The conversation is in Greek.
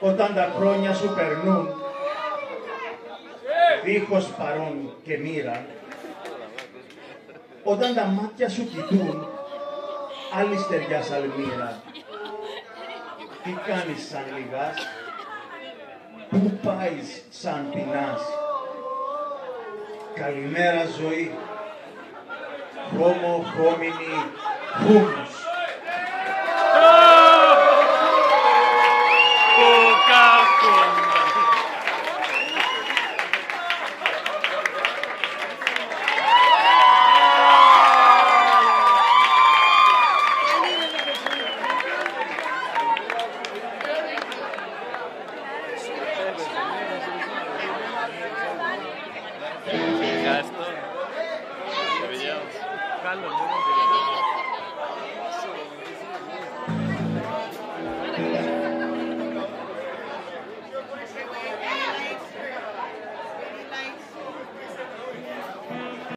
όταν τα χρόνια σου περνούν δίχως παρόν και μοίρα, όταν τα μάτια σου κοιτούν άλλη στεριά σαλμύρα, τι κάνεις σαν λιγάς, πού πάεις σαν πεινάς? Καλημέρα ζωή, χρώμο, χρώμινη, χούμους.